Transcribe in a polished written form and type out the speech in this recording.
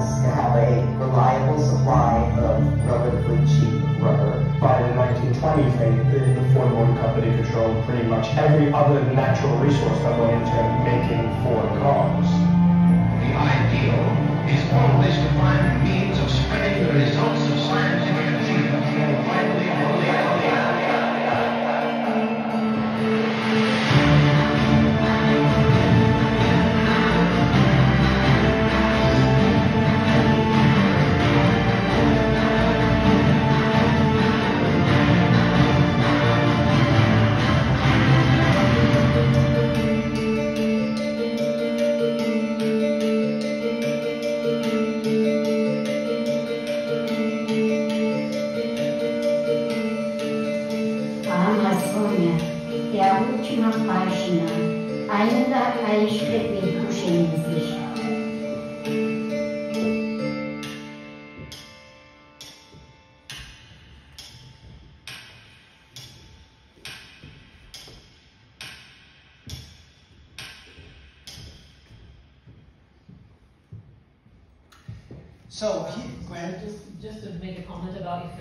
was to have a reliable supply of relatively cheap rubber. By the 1920s, the Ford Motor Company controlled pretty much every other natural resource that went into making Ford cars. The ideal is always to find means of spreading the results of scientific achievement widely. É a última página, ainda a escrever do Gênesis. So, go ahead. Just to make a comment about